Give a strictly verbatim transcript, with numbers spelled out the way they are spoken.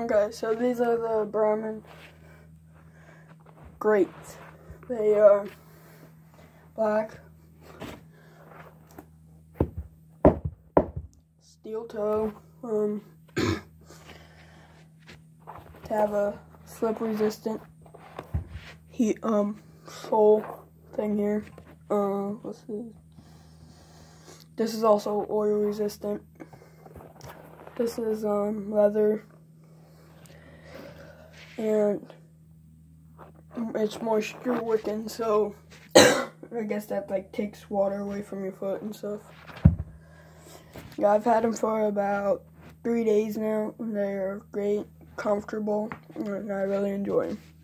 Okay, so these are the Brahma grates. They are black, steel toe, um, to have a slip resistant heat um sole thing here. Uh, let's see. This is also oil resistant. This is um leather, and it's moisture wicking, so I guess that like takes water away from your foot and stuff. Yeah, I've had them for about three days now, and they're great, comfortable, and I really enjoy them.